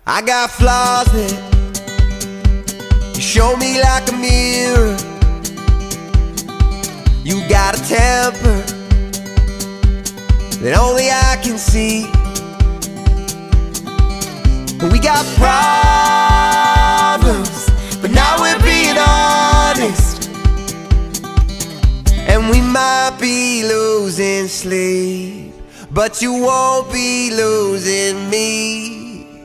I got flaws that you show me like a mirror. You got a temper that only I can see. We got problems, but now we're being honest. And we might be losing sleep, but you won't be losing me.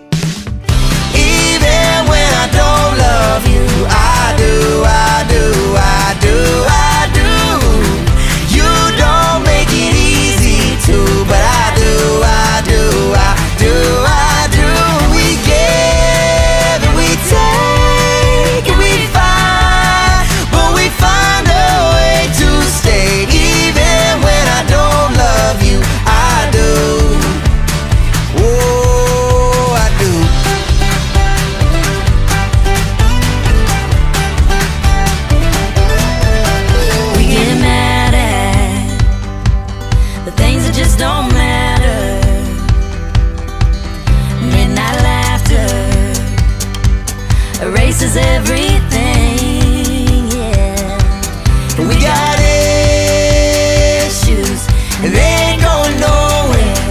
Even when I don't love you, I do, I do, I do, I do. You don't make it easy to, but I do, I do, I do, I do. We give and we take and we fight, but we find a way to stay. Even when I don't love you, I do. Oh, I do. We get mad at the things that just don't matter. Midnight laughter erases everything, yeah. We got issues, and they ain't going nowhere.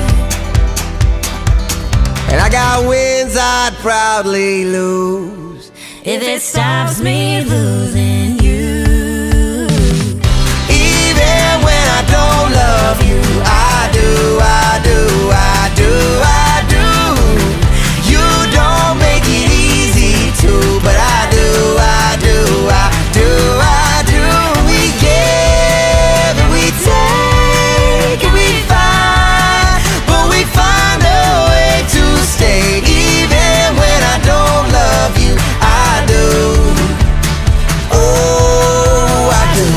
And I got wins I'd proudly lose if it stops me losing you. even when I don't love you. I do, I do, I do, I do. You don't make it easy to, but I do, I do, I do, I do. We give and we take and we fight, but we find a way to stay. Even when I don't love you, I do. Oh, I do.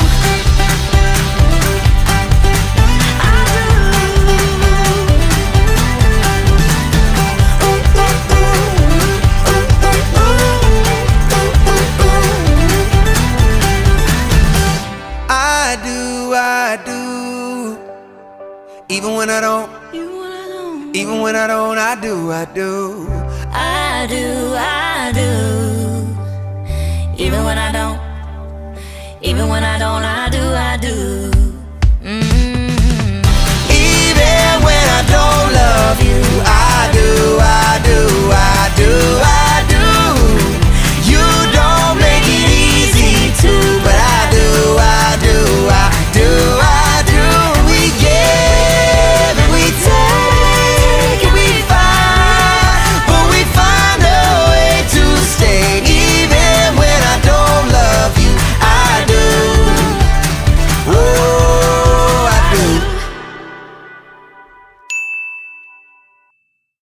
I do, I do. Even when I don't, even when I don't, I do, I do. I do, I do. Even when I don't, even when I don't, I do, I do.